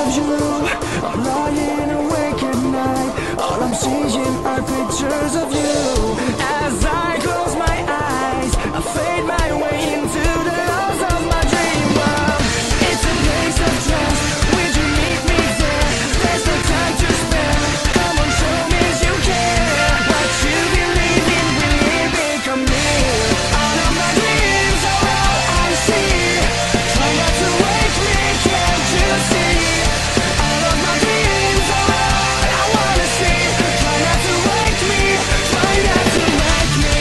of you. I'm lying awake at night. All I'm seeing are pictures of you. As I close my eyes, I fade my way into the lost of my dream world. It's a place of trust. Would you meet me there? There's no time to spare. Come on, show me you care. What you believe in will become real. All of my dreams are all I see. Try not to wake me, can't you see? All of my dreams are all I wanna see. Try not to wake me, try not to wake me.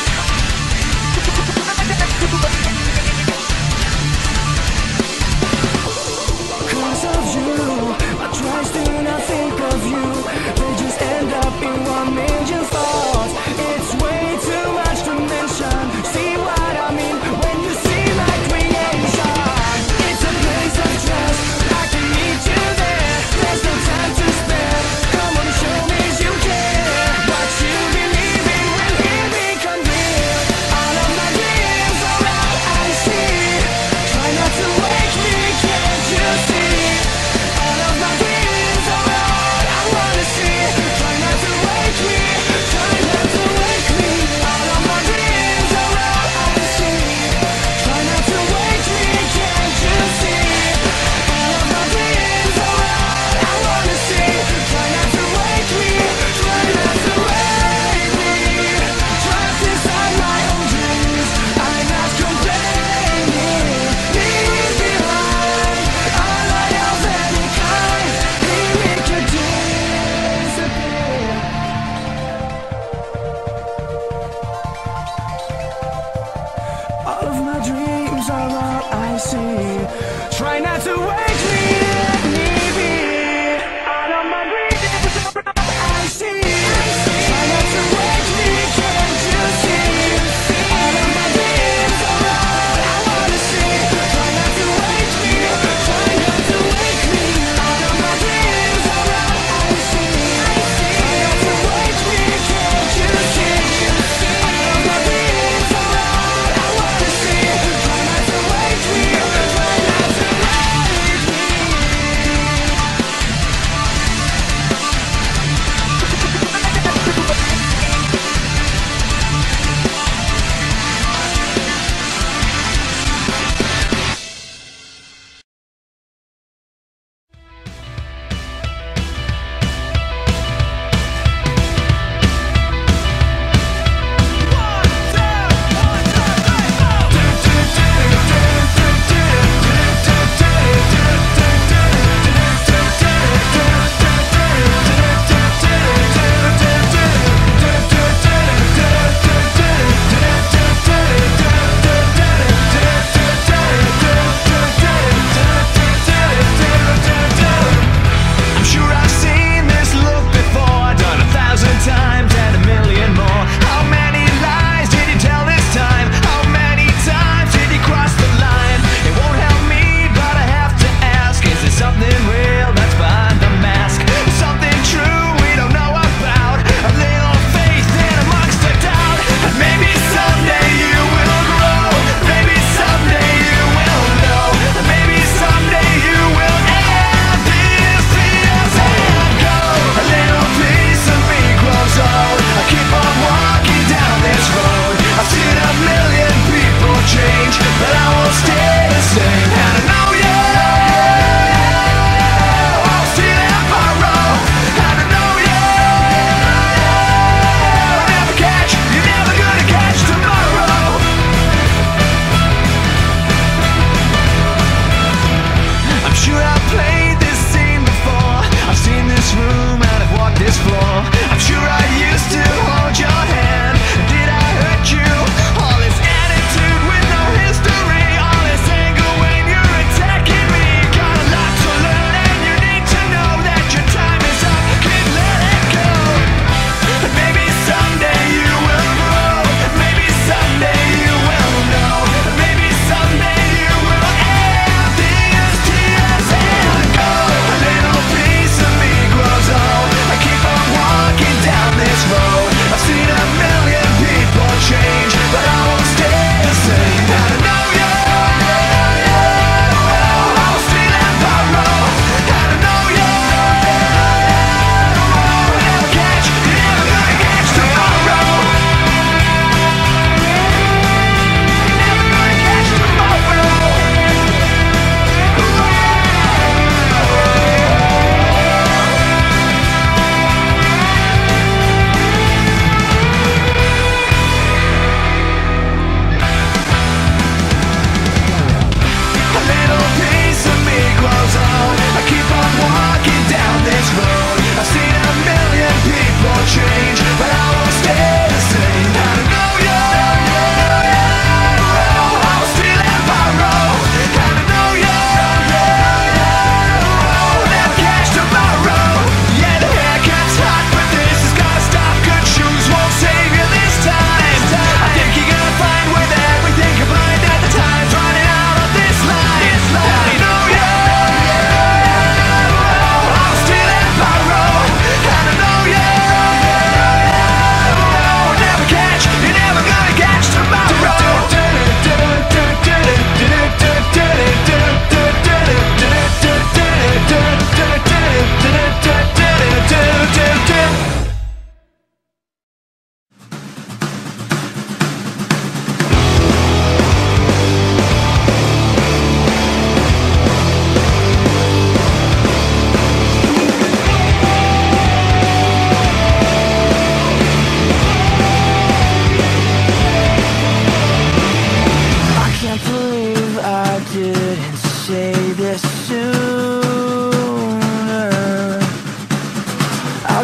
Cause of you, I try still not think of you. They just end up in 1 million thoughts. It's way too much to mention. See what I mean when you see my creation. It's a place of trust, I can meet you there. There's no time to spare. Come on, show me you care. What you believe in will become real. All of my dreams are all I see. Try not to wake me, can't you see? All of my dreams are all I wanna see. Try not to wake me, try not to wake me. All of my dreams are all I see. Try not to wake me, can't you see? All of my dreams are all I wanna see. Try not to wake me, try not to wake me. Trapped inside my own dreams, I'm not complaining. Leave behind all I else any kind. Leave me could disappear. All of my dreams are all I see. Try not to wake me, let me be. All of my dreams are all I see. Try not to wake me, can't you see? All of my dreams are all I wanna see. Try not to wake me, try not to wake me. All of my dreams are all I see. Try not to wake me, can't you see? All of my dreams are all I wanna see. Try not to wake me, try not to wake me.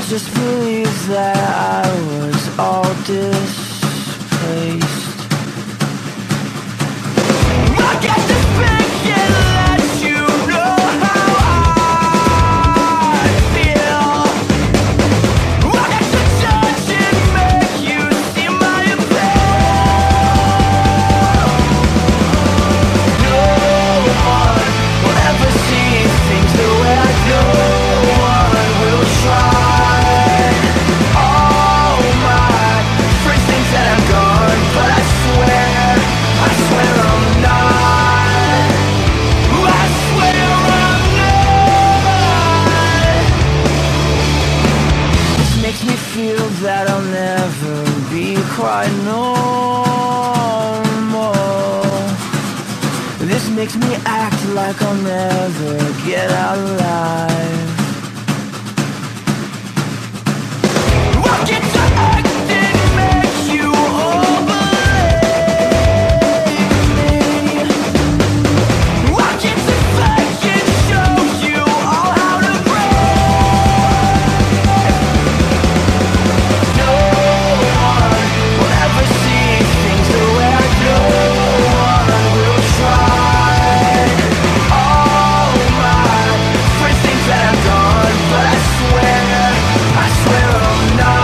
just believe that I was all displaced. I get to speak and let you know how I feel. I get to touch and make you see my appeal. No one will ever see things the way I do. Will try. All my friends think that I'm gone, but I swear I'm not. I swear I'm not. This makes me feel that I'll never be quite normal. This makes me act like I'll never get out alive. I get to act and make you all believe me. I get to fake and show you all how to breathe. No one will ever see things the way I do. One will try. All my friends think that I'm gone, but I swear I'm not.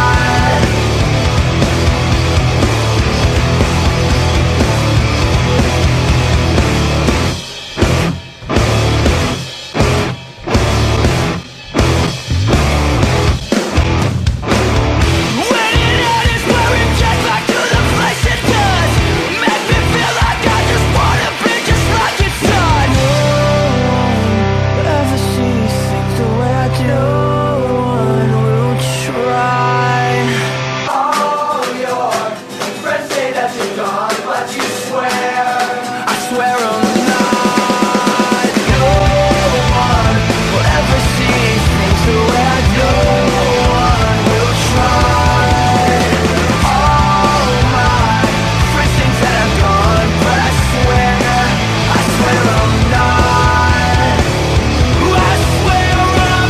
When it ends, where it gets back to the place it does. Make me feel like I just wanna be just like it's done. No one will ever see things the way I do. No one will try. All your friends say that you're gone, but you swear. I swear I'm not. No one will ever see things the way I do. No one will try. All my friends think that I'm gone, but I swear I'm not. I swear I'm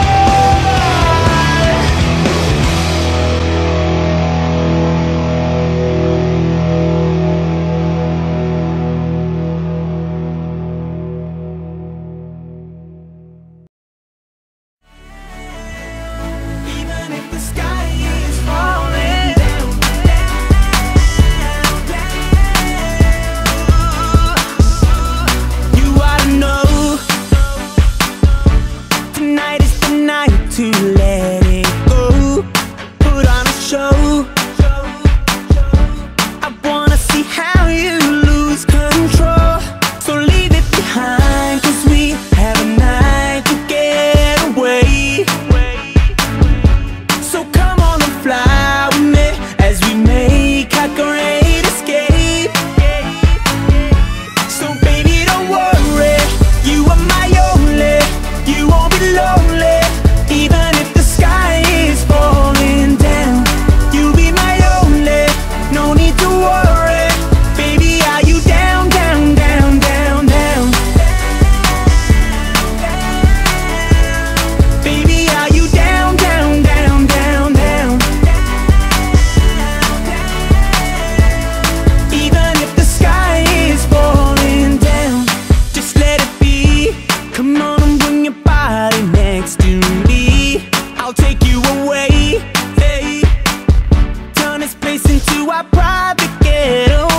not. Even if the sky is falling down, you ought to know tonight is the night to let it go. Put on a show. I wanna see how you lose control. So leave it behind, 'cause we have a night to get away. So come on and fly with me as we make our great escape. So baby, don't worry, you are my only. You won't be lonely, even if the sky is falling down. You'll be my only, no need to worry. Baby, are you down, down, down, down, down? Baby, are you down, down, down, down, down? Even if the sky is falling down, just let it be. Come on and bring your body next to me. I'll take you away, hey. Turn this place into our private getaway.